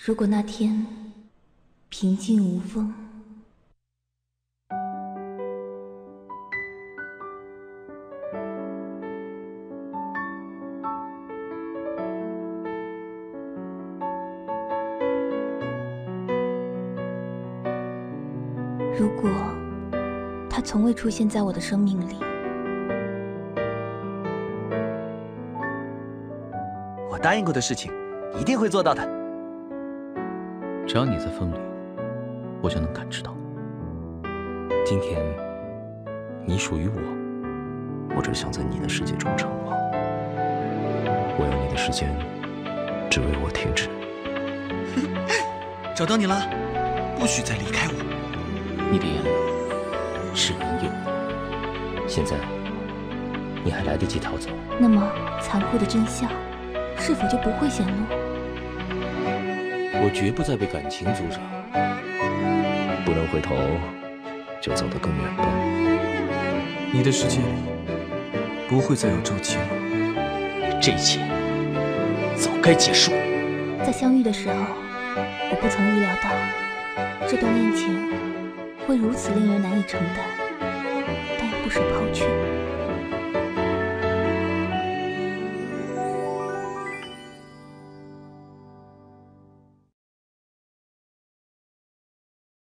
如果那天平静无风，如果他从未出现在我的生命里， 我答应过的事情一定会做到的。 只要你在风里，我就能感知到。今天你属于我，我只想在你的世界中成王。我要你的时间，只为我停止。 找到你了，不许再离开我。 你的眼里是人有我，现在你还来得及逃走。 那么残酷的真相是否就不会显露？ 我绝不再被感情阻扰，不能回头，就走得更远吧。 你的世界里不会再有周期了， 这一切早该结束。 在相遇的时候，我不曾预料到这段恋情会如此令人难以承担，但也不舍抛却。